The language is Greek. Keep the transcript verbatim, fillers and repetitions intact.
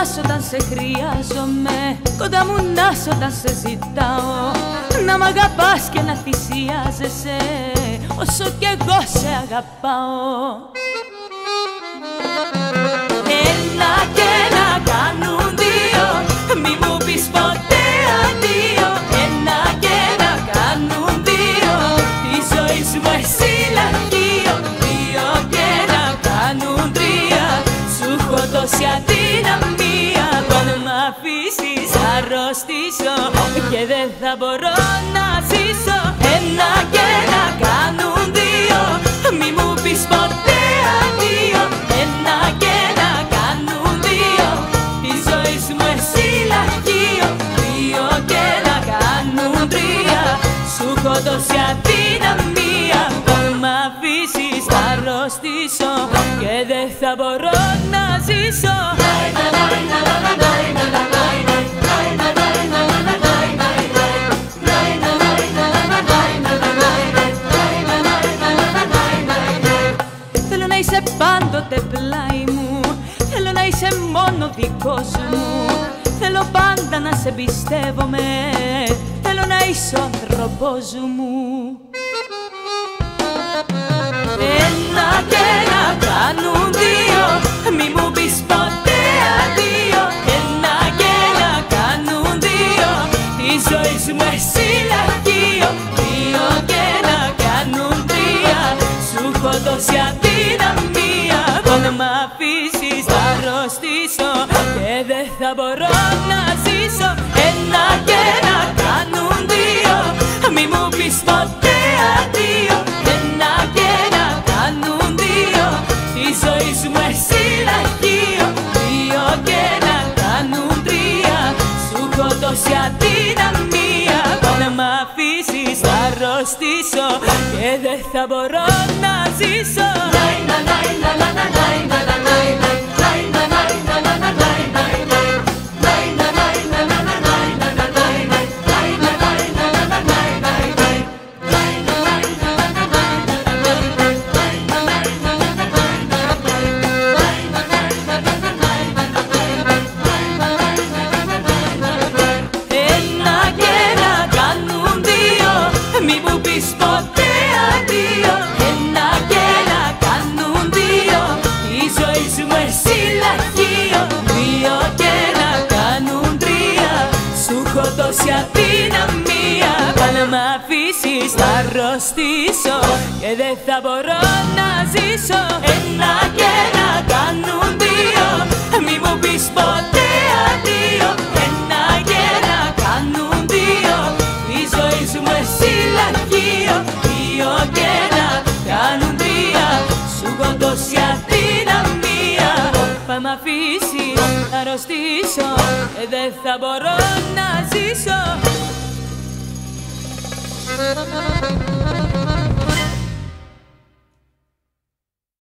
σ' όταν σε χρειάζομαι, κοντά μου να σ' όταν σε ζητάω, να μ' αγαπάς και να θυσιάζεσαι όσο κι εγώ σε αγαπάω. Ένα και να κάνουν δύο, μη μου πεις ποτέ αντίο. Ένα και να κάνουν δύο, τη ζωή μου εσύ λαχείο. Δύο και να κάνουν τρία, σου έχω τόση αδυναμία. Αν μ' αφήσεις θα αρρωστήσω και δεν θα μπορώ να ζήσω. Ένα και να κάνουν δύο, μη μου πεις ποτέ αντίο. Ένα και να κάνουν δύο, τη ζωή μου εσύ λαχείο. Δύο και να κάνουν τρία, σου έχω τόση αδυναμία. Αν μ' αφήσεις θα αρρωστήσω και δεν θα μπορώ να ζήσω. Θέλω να είσαι πάντοτε πλάι μου, θέλω να είσαι μόνο δικός μου. Θέλω πάντα να σε εμπιστεύομαι, θέλω να είσαι ο άνθρωπος μου. Ένα και να κάνουν δύο, μη μου πεις ποτέ αντίο. Ένα και να κάνουν δύο, τη ζωή μου εσύ λαχείο. Δύο και να κάνουν τρία, σου έχω τόση αδυναμία. Αν μ' αφήσεις θα αρρωστήσω και δεν θα μπορώ να ζήσω. Ένα και να κάνουν δύο, μη μου πεις ποτέ αντίο. Ένα και να κάνουν δύο, τη ζωή μου εσύ λαχείο. Δύο και να κάνουν τρία, σου έχω τόση αδυναμία. Αν μ' αφήσεις θα αρρωστήσω και δεν θα μπορώ να ζήσω. Μη μου πεις ποτέ αντίο. Ένα και να κάνουν δύο, τη ζωή μου εσύ λαχείο. Δύο και να κάνουν τρία, σου έχω τόση αδυναμία. Αν μ' αφήσεις θα αρρωστήσω και δεν θα μπορώ να ζήσω. Ένα και να κάνουν δύο, μη μου πεις ποτέ αντίο. Ένα και να κάνουν δύο, τη ζωή μου εσύ λαχείο. Δύο και να κάνουν τρία, σου έχω τόση αδυναμία. Αν μ' αφήσεις θα αρρωστήσω και δεν θα μπορώ να ζήσω.